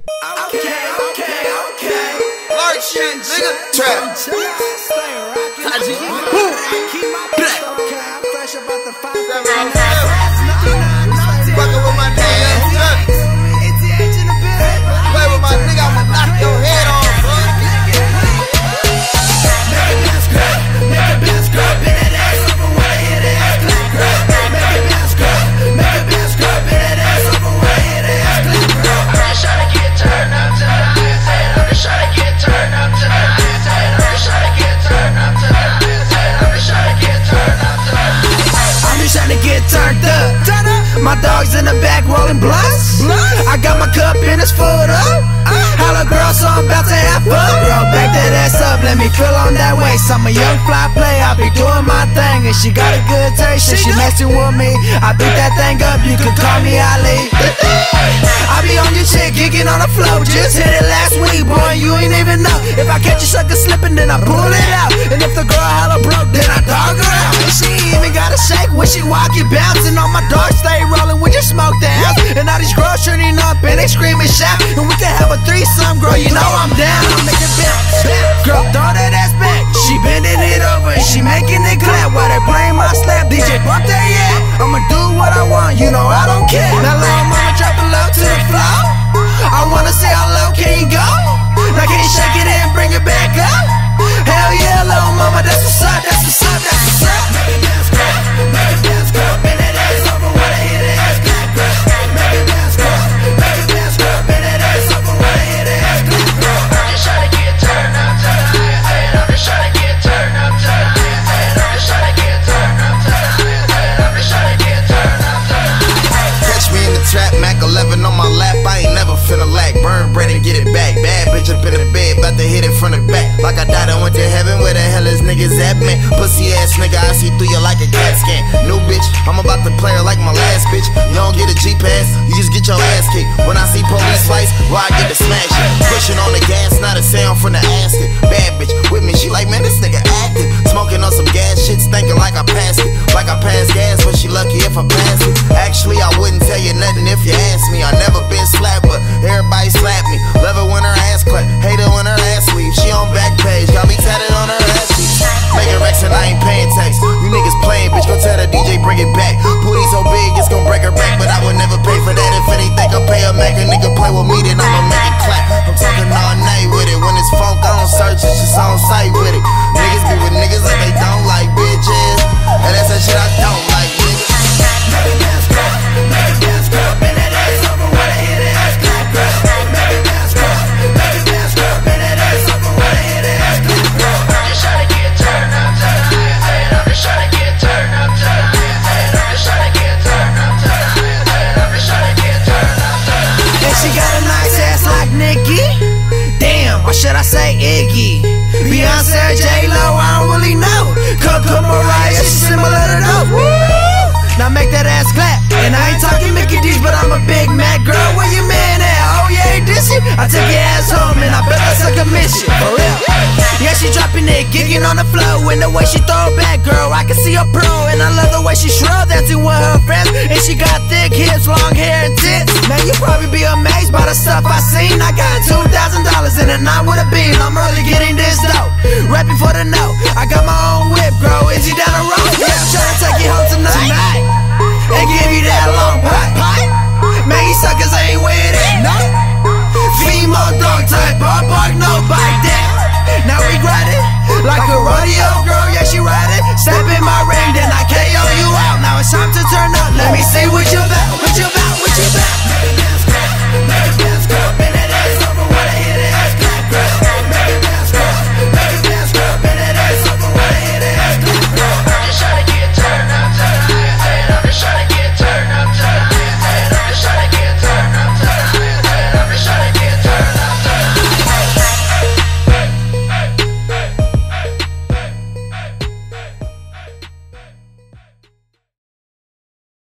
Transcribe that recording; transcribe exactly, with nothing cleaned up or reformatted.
Okay, okay, okay. Large shit, nigga. Trap. Fucking with my nigga. Play with my nigga, I'ma knock your head off, bro. Make it dance, girl. Make it dance, girl. Bend that ass over when I hit that ass clap, girl. Make it dance, girl. Make it dance, girl. Bend that ass over when I hit that ass clap, girl. I'm just trying to get turned up tonight. I'm just trying to get turned up tonight. I'm just trying to get turned up tonight. I'm just trying to get turned up tonight. I'm just trying to get turned up. My dog's in the back rolling blunts. I got my cup in his foot up. Holla girl, so I'm about to have fun. Girl, back that ass up, let me feel on that waist. I'm a young fly player, I be doing my thing. And she got a good taste, and she messing with me. I beat that thing up, you can call me Ali. I be on your chick, geeking on the floor. Just hit it last week, boy, you ain't even know. If I catch you sucker slipping, then I pull it out. And if the girl holla broke, then I dog her out. And she ain't even gotta shake when she walk it, bouncing on my dog, stay rolling when you smoke the house. And all these girls turning up and they screaming shout. And we can have a threesome, girl, you know I'm down. I'm making bounce, girl, throw that ass back. She bending it over and she making it clap while they playing my slap. D J bump that yeah, I'ma do what I want, you know I don't care. Now little mama drop it low to the floor. I wanna see how low can you go. Now can you shake it and bring it back up? Hell yeah, little mama, that's what's up, that's what's up, that's what's up. Make it dance, girl, make it dance, girl. Bend that ass over when I hit that ass clap, girl. Make it dance, girl, make it dance, girl. Bend that ass over when I hit that ass clap, girl. I'm just trying to get turned up tonight. I'm just trying to get turned up tonight. I'm just trying to get turned up tonight. I'm just trying to get turned up tonight. Catch me in the trap, Mac eleven on my lap. I ain't never finna lack. Burn bread and get it back. Bad bitch up in the bed, about to hit it from the back. Like I died, I went to heaven. Where the hell is niggas at, man? Pussy ass nigga, I see through you like a cat scan. New bitch, I'm about to play her like my last bitch. You don't get a G-pass, you just get your ass kicked. When I see police fights, well, I get to smash it. Pushing on the gas, not a sound from the acid. Bad bitch with me, she like, man, this nigga active. Smoking on some gas shit, thinking like I passed it. Like I passed gas, but she lucky if I pass it. Actually, I wouldn't tell you nothing if you asked me. I never been slapped, but everybody slap me. Love it when her ass clap, hate it when her ass leave. She on back page, got me tatted on her ass cheeks. Making racks and I ain't paying tax. You niggas playing, bitch, go tell the D J bring it back. Booty so big, it's gon' break her back. But I would never pay for that. If anything, I'll pay a Mac. A nigga play with me, then I'ma make it clap. I'm talking all night with it. When it's funk, I don't search, it's just on sight with it. Niggas be with niggas like they don't like bitches. And that's that shit I don't like, nigga. Make it dance, girl. Make it dance, girl. Bend that ass over when I hit that ass clap, girl. Make it dance, girl. Make it dance, girl. Bend that ass over when I hit that ass clap, girl. I'm just trying to get turned up tonight. I'm just trying to get turned up tonight. I'm just trying to get turned up tonight. I'm just trying to get turned up tonight. And she got a nice ass like Nicki. Damn, or should I say Iggy? Beyonce or J-Lo, I don't really know. Coco Mariah, she's similar to those. Woo! Now make that ass clap. And I ain't talking Mickey D's, but I'm a Big Mac. Girl, where your man at? Oh yeah, this it. I took your ass home and I bet that's a commission. For real. Yeah, she dropping it, gigging on the floor. And the way she throw it back, girl, I can see her pro. And I love the way she shrugged dancing with her friends. And she got thick hips, long hair and tits. Man, you probably be amazed by the stuff I seen. I got two thousand dollars in a night with a beam. I'm really getting this dope. Rapping for the note.